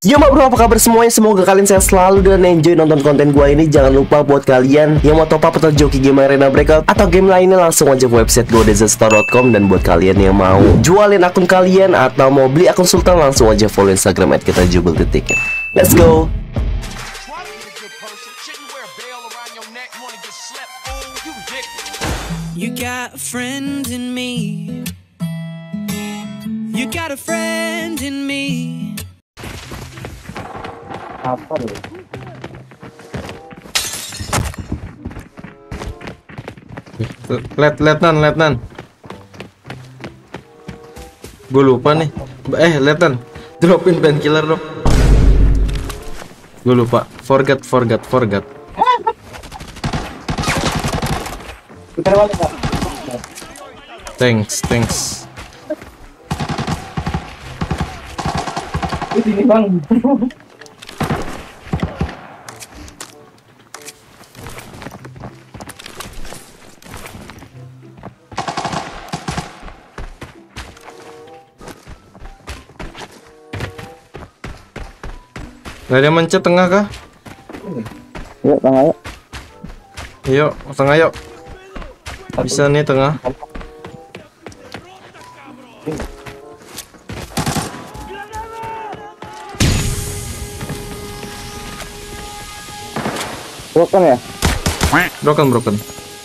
Yo bro, apa kabar semuanya? Semoga kalian sehat selalu dan enjoy nonton konten gua ini. Jangan lupa buat kalian yang mau top up atau joki game Arena Breakout atau game lainnya, langsung aja ke website godezastore.com. Dan buat kalian yang mau jualin akun kalian atau mau beli akun Sultan, langsung aja follow Instagram @kitajubeldetik. Let's go. You got a friend in me. You got a friend in me. Apa loh? Letnan. Gue lupa nih. Letnan, dropin painkiller dong. Gue lupa. Forget. Thanks. Di sini bang. Gak ada mencet tengah kah? Yuk tengah yuk. Yuk, tengah yuk. Bisa nih tengah. Broken ya? Broken.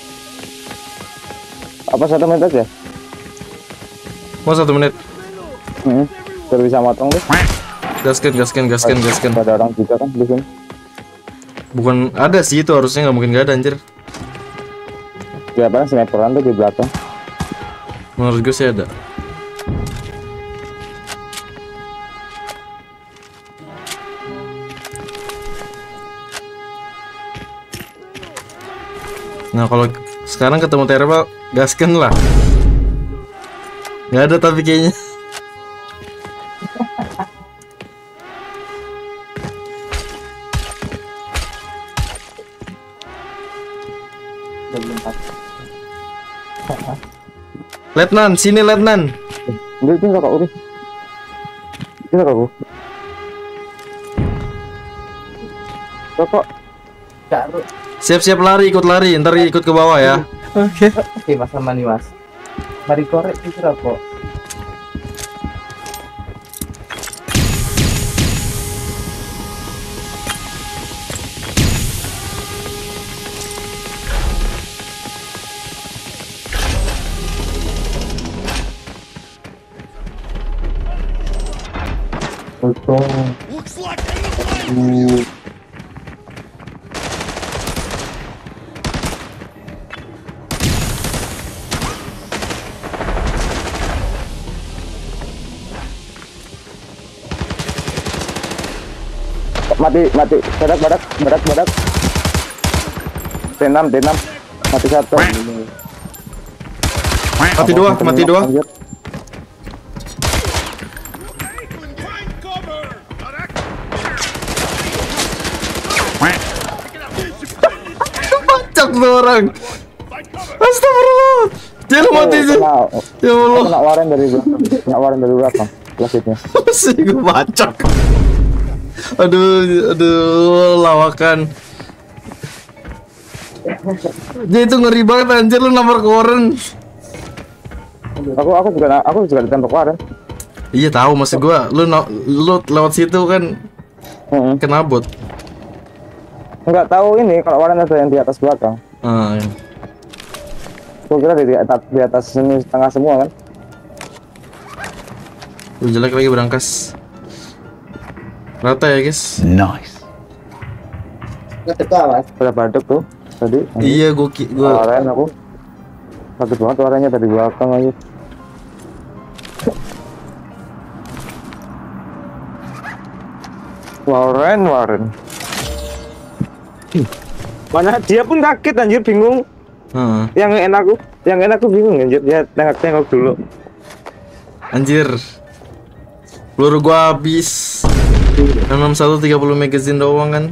Apa 1 menit aja? Mau 1 menit. Biar bisa motong deh. Gaskan. Ada orang juga kan di sini. Bukan ada sih, itu harusnya nggak mungkin gak ada anjir. Dia apa? Sniperan tuh di belakang. Menurut gue sih ada. Nah kalau sekarang ketemu Terpa, gaskan lah. Nggak ada tapi kayaknya. Letnan, sini Letnan. Ini kakak Uri. Ini kakak Uri. Kakak. Siap-siap lari, ikut lari, ntar ikut ke bawah ya. Oke mas, sama nih mas. Mari korek itu rokok. Looks like enemy. Mati. Badak. D6. Mati 1. Mati dua. Lanjut. Bacak tuh orang. Astagfirullah. Dia mati sih. Ya Allah. Kena waren dari belakang. Klasitnya. Masih gue bacak. Aduh, lawakan. Dia itu ngeri banget anjir, lu nomor koren. Aku juga ditembak waren. Iya tahu, maksud gua lu lewat situ kan kena bot. Enggak tahu ini kalau waren ada yang di atas belakang. Iya. Gua kira di atas sini tengah semua kan. Lu jelek lagi berangkas. Rata ya guys. Nice. Ada baduk tuh tadi. Iya gua waren aku. Sakit banget warennya dari belakang aja. Waren. Mana dia pun kaget anjir, bingung. Yang enak aku bingung anjir, dia tengok dulu. Anjir. Peluru gua habis. 61 30 magazine doang kan.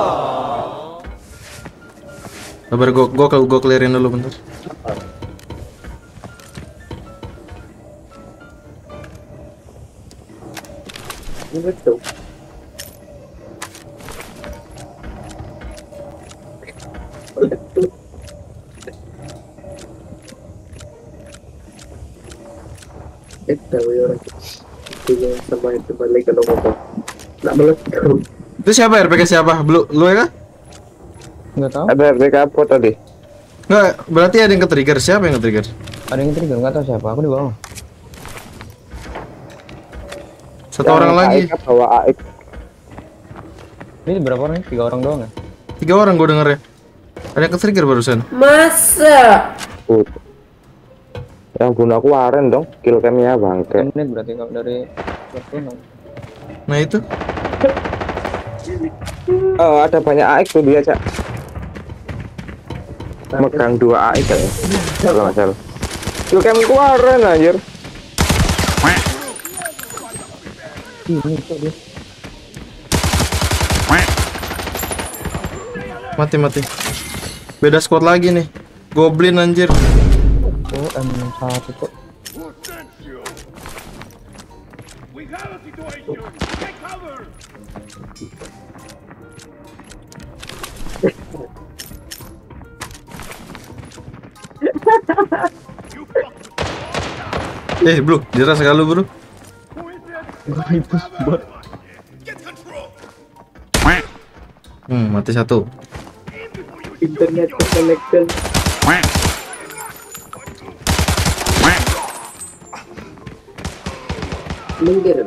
Sabar, gua clearin dulu bentar. Itu orang itu sama itu balik ke motor. Nak meletup. Itu siapa RPK siapa? Lu ya kan? Nggak tahu. Ada RPK apa tadi? Nggak, berarti ada yang ke-trigger. Siapa yang ke-trigger? Ada yang trigger nggak tahu siapa. Aku di bawah. Satu orang lagi. AX bawa AX. Ini berapa orang? 3 orang doang ya? 3 orang gue denger ya. Ada yang ke-trigger barusan. Masa? Yang guna aku Waren dong, kill camnya bangke. Menit berarti kalau dari 26. Nah itu. Oh, ada banyak AX tuh dia, Cak. Megang 2 AX ya. Kalau nggak salah. Kill cam ku Waren anjir. Ini tuh dia. Mati. Beda squad lagi nih. Goblin anjir. Oh, M1 tuh. Bro, jelas sekali bro. Mati satu. Internet connection. Minggir.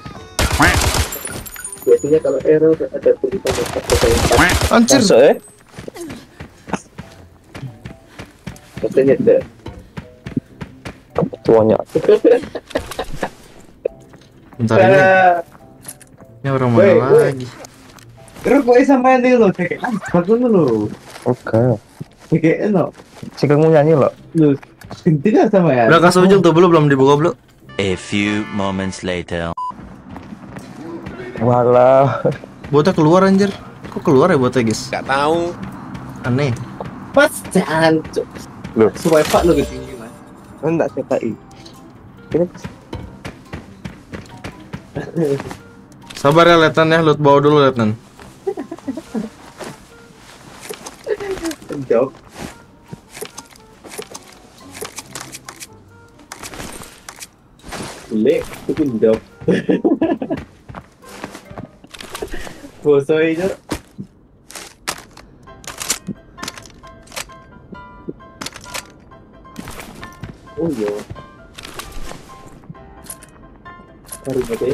Biasanya kalau error ada tulisan Anjir. Masuk katanya ada. tuanya. Bentar ini. Ini orang mana lagi? Terus boleh sama ini lo, kayak bagus lo. Oke. Kayak no. Si kamu nyanyi lo. Lu tidak sama ya. Udah kasih ujung tuh belum dibuka belum? A few moments later. Walah. Botnya keluar anjir. Kok keluar ya botnya guys? Gak tahu. Aneh. Pas jancuk. Loh. Supaya Pak lo ketinggi mas. Enggak CPI. Ini Sabar ya Letnan ya, loot bawa dulu Letnan. Jawab. Lek, itu jawab. Boso itu. Oh iya. Baru aja.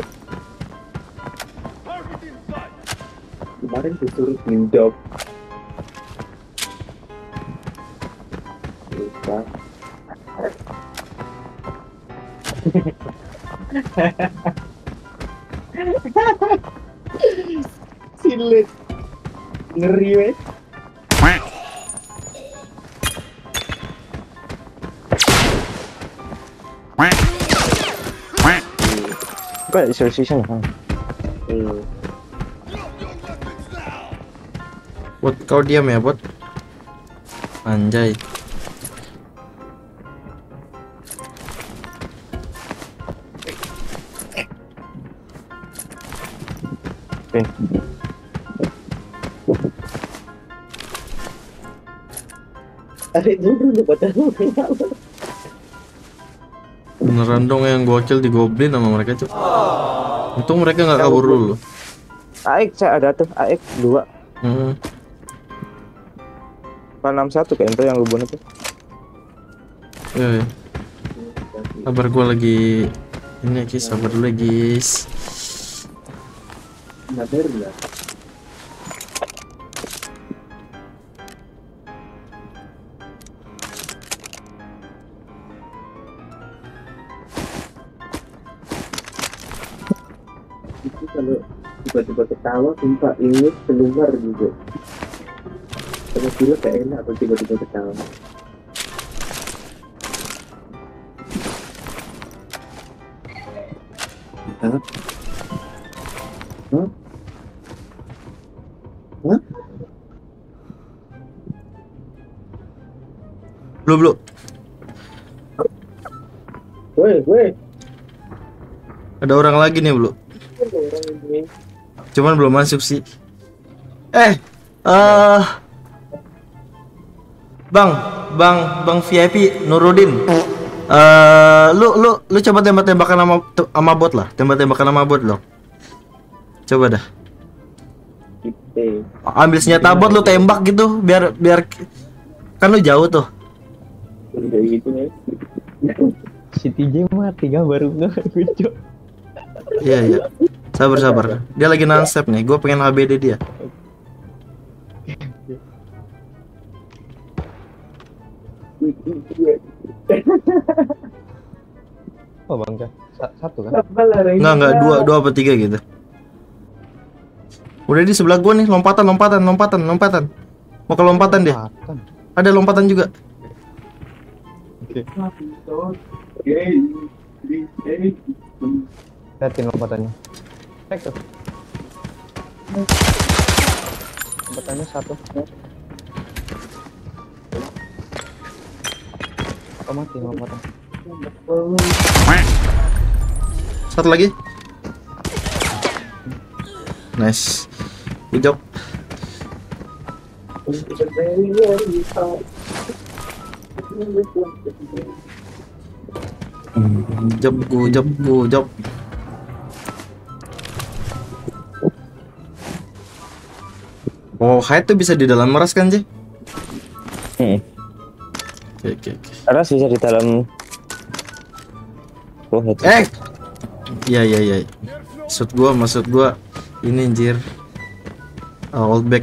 Kemarin disuruh ngindop. Lupa. Silit. Ngeri weh. Kok isolation kan? Bot kau diam ya bot. Anjay. Adik dulu pada Beneran dong yang gokil di goblin sama mereka cuy. Untung mereka nggak kabur dulu. AX saya ada tuh, AX 2. 61 kayak itu yang gue bunuh tuh. Ya. Sabar gua lagi ini guys, sabar dulu guys. bener lah. Itu kalau tiba-tiba ketawa sumpah inget keluar juga. Karena gila gak enak kalau tiba-tiba ketawa. Hah? Hah? Hah? Belum. Woi. Ada orang lagi nih belum. Orang ini. Cuman belum masuk sih. Bang VIP Nurudin. Lu coba tembak-tembakan sama bot lah. Tembak-tembakan sama bot lo. Coba dah. Ambil senjata bot lu tembak gitu biar kan lu jauh tuh. Udah gitu nih. Si TJ mati gambar enggak lucu. Iya. Sabar. Dia lagi nansep nih. Gue pengen HBD dia. Oh bang, satu kan? Enggak, dua apa tiga gitu. Udah di sebelah gua nih, lompatan. Mau ke lompatan dia. Ada lompatan juga. Oke. Liatin lompatannya. Cek tuh. Lompatannya satu. Oh, mati lompatan. Satu lagi. Nice. Good job. Good job. Oh, hide tuh bisa di dalam meras kan, Ji? Oke. Karena bisa di dalam. Oh, Iya. Maksud gua ini anjir. Old back.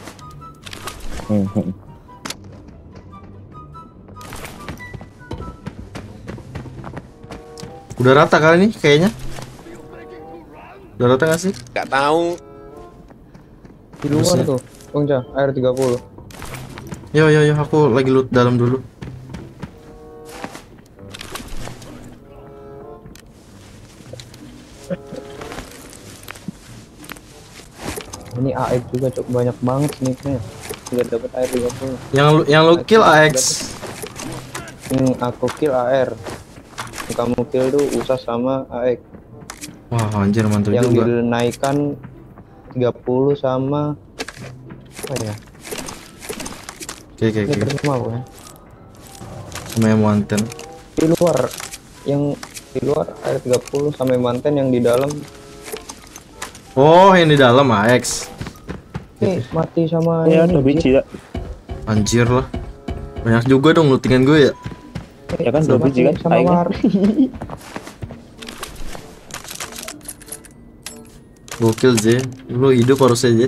Udah rata kali nih kayaknya. Udah rata gak sih? Gak tahu. Di luar tuh, Bang Ja, air 30. Yo, aku lagi loot dalam dulu. Ini AX juga cok, banyak banget snipernya. Tidak dapat air 30. Yang lu kill AX. Aku kill AR. Yang kamu kill tuh USA sama AX. Wah, anjir mantap Yang juga. dinaikkan 30 sama apa ya? Oke. Terus mau ya. Sama yang manten. Di luar air 30 sama manten, yang di dalam. Oh, yang di dalam AX. Mati sama ya ini, ada biji ya. Anjir lah. Banyak juga dong lootingan gue ya. Ya kan 2 biji kan. sama Mari. Gokil J. Lu hidup harusnya J.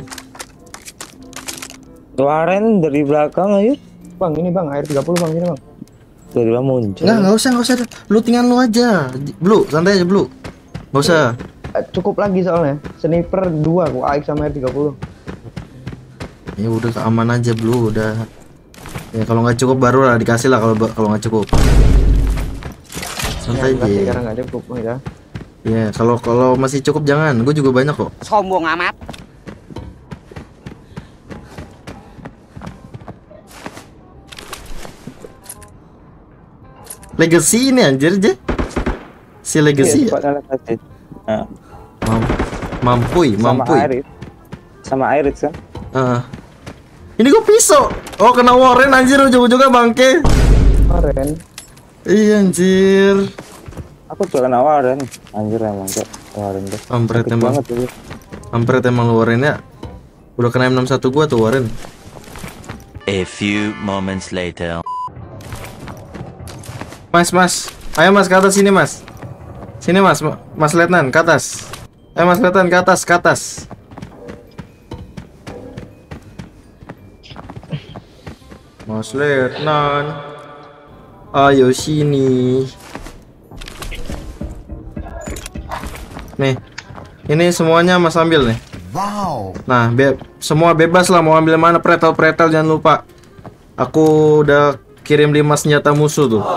Keluarin dari belakang aja. Bang, ini bang, air 30 bang, ini bang. Dari bawah muncul. Nggak usah. Lootingan lu aja. Blue, santai aja Blue. Nggak usah. Cukup lagi soalnya. Sniper 2 kok, AX sama air 30. Ya udah aman aja Blue, udah. Ya kalau nggak cukup baru lah dikasih lah kalau nggak cukup. Santai aja. Karena nggak cukup bang ya. Ya kalau masih cukup jangan. Gue juga banyak kok. Sombong amat. Legacy ini anjir J. Si Legacy ya. Nah, Mampuy. Sama Iris kan. Ini gue pisau. Oh kena Warren anjir ujung-ujungnya bangke. Keren. Iya anjir. Aku juga kena Warren. Anjir emang kok Warren tuh. Ampret Sakit emang. banget tuh. Ampret emang lu Warren ya. Udah kena M61 gua tuh Warren. A few moments later. Mas. Ayo mas ke atas sini mas. Sini mas. Mas Letnan ke atas. Ayo mas Letnan ke atas. Mas Letnan. Ayo sini. Nih. Ini semuanya mas ambil nih. Wow. Nah, semua bebas lah mau ambil mana, pretel jangan lupa. Aku udah kirim 5 senjata musuh tuh.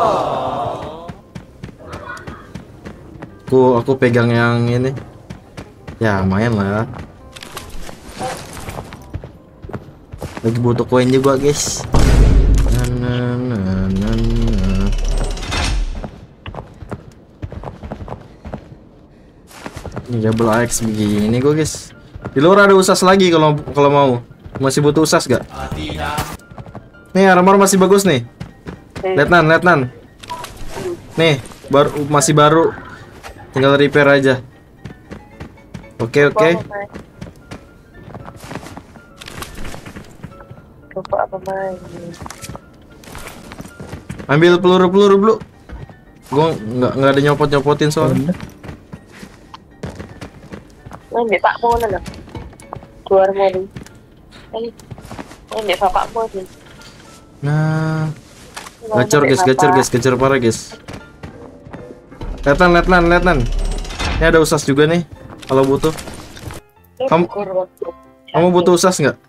Aku pegang yang ini. Ya, lumayan lah. Lagi butuh koin juga, guys. Ini double AX begini gue, guys. Di luar ada usas lagi kalau mau. Masih butuh usas gak? Nih armor masih bagus nih. Letnan. Nih, masih baru. Tinggal repair aja. Oke. Lupa apa main. Ambil peluru dulu. Gua nggak ada nyopot-nyopotin soalnya. Ambil Pak Mo lah. Keluar mau. Ambil Pak Mo nih. Nah, gacor guys, gacor parah guys. Letnan. Ini ada usas juga nih, kalau butuh. Kamu butuh usas nggak?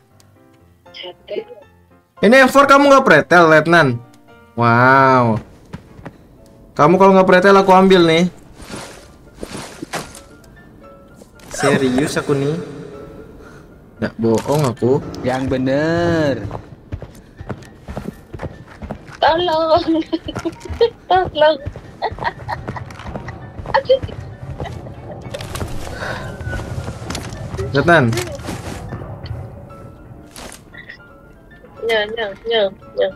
Ini M4 kamu nggak pretel, Letnan? Wow. Kamu kalau nggak pretel aku ambil nih. Serius aku nih. Nggak bohong aku. Yang bener. Tolong. Letnan. Nyang.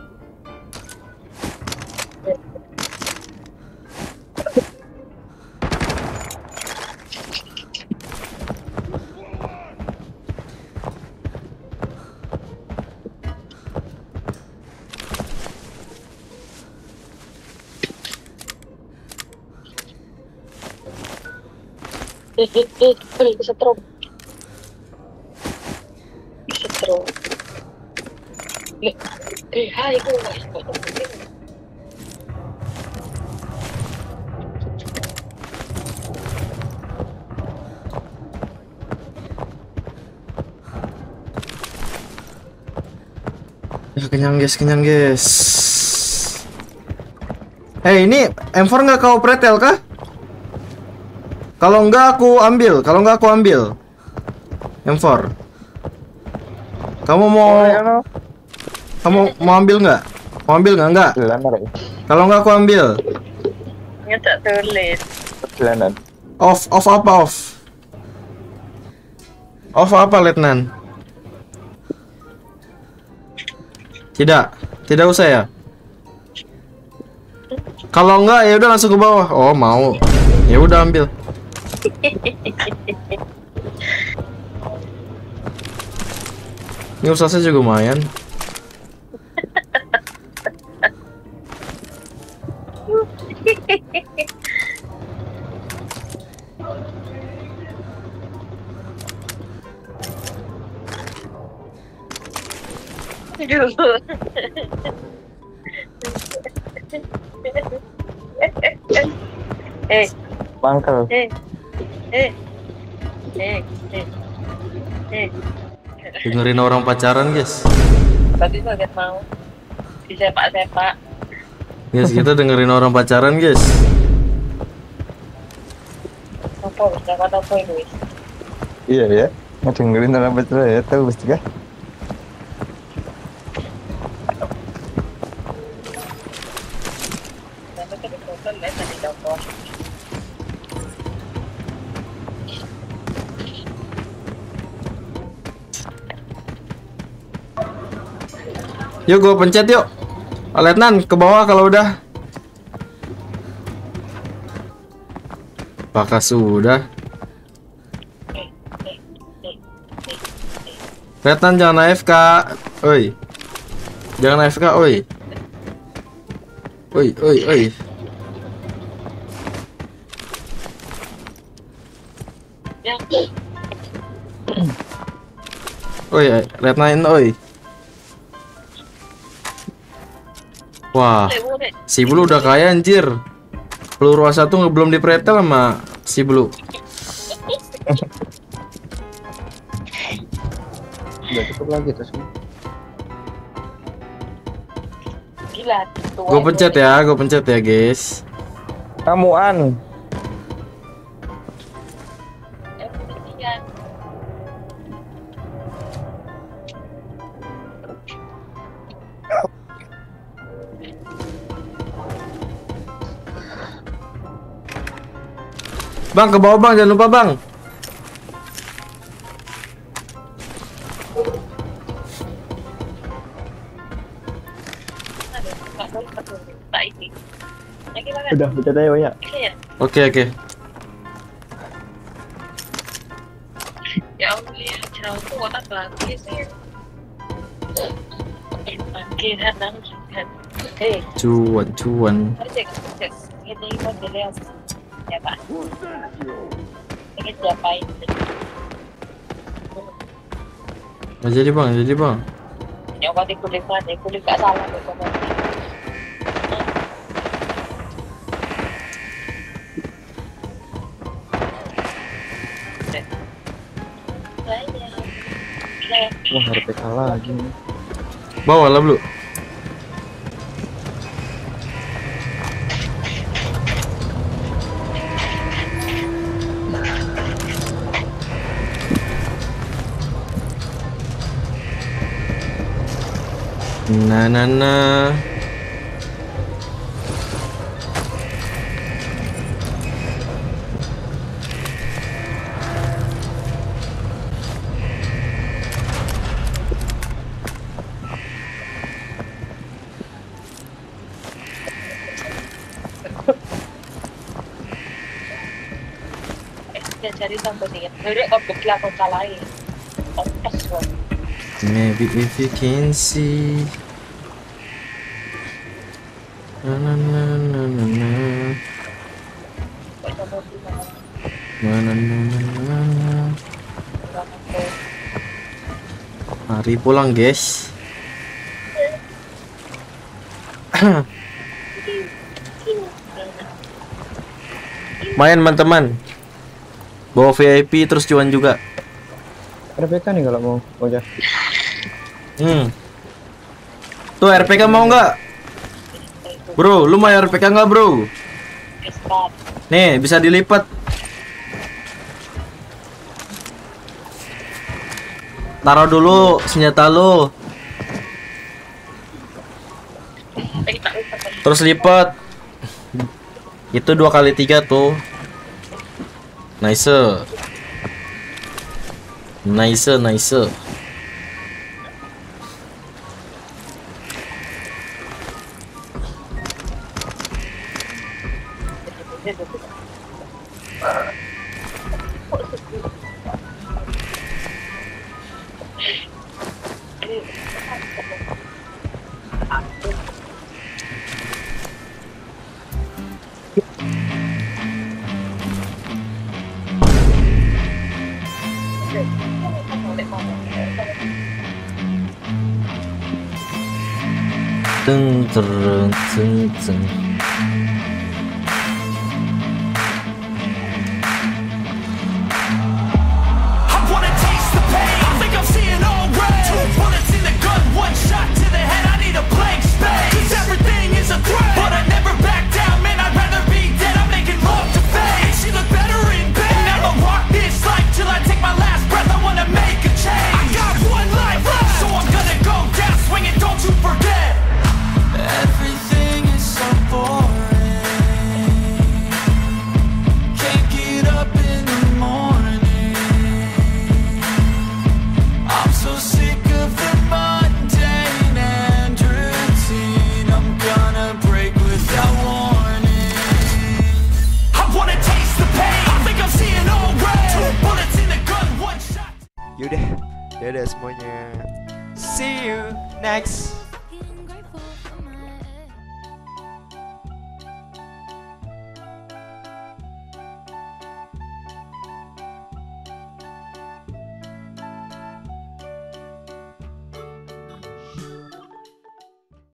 Kesetrum. Hai aku Ya kenyang guys. Ini M4 nggak kau pretel kah? Kalau enggak aku ambil, M4. Kamu mau ambil nggak? Mau ambil nggak? Kalau enggak aku ambil. tak tulis. Off apa? Off apa, Letnan? Tidak usah ya. Kalau enggak ya udah langsung ke bawah. Oh, mau. Ya udah ambil. Ini usahanya juga lumayan. Bangkel. Dengerin orang pacaran, guys. Tadi kaget mau disepak-sepak. Guys, kita dengerin orang pacaran, guys. Apa itu? Iya ya. Mau dengerin orang pacaran ya, tahu pasti kah? Yuk, gue pencet yuk. Letnan ke bawah kalau udah. Apakah sudah? Letnan jangan AFK. Oi. Jangan AFK, oi. Oi. Oi, Letnan, oi. Wah, si Blue udah kaya anjir. Peluru A1 belum dipretel sama si Blue. Udah cukup lagi terus. Gila. Gue pencet ya guys. Kamuan. Bang, ke bawah bang, jangan lupa bang. Tak ini. Lagi mana? Udah pencet aja banyak. Iya. Oke. Ya Allah ya, jauh tuh kota bagus ya. Bangkit hadang kan. Cuan. Cek. Ini modelnya ya Pak. Ini diapain? Jadi bang. Nyoba dikulik gak salah kok. Wah, RPK lagi. Bawa lah Blu. Nah. Dia cari sampai sini. Udah kok begitu kota lain. Opas kok. Maybe if you can see. Na. Mari pulang guys. Main teman-teman. Bawa VIP terus cuan juga. RPK nih kalau mau aja. Tuh RPK mau nggak? Bro, lu mau RPK nggak bro? Nih bisa dilipat. Taruh dulu senjata lu. Terus lipat. Itu 2x3 tuh. Nice. Teng. Yaudah semuanya. See you next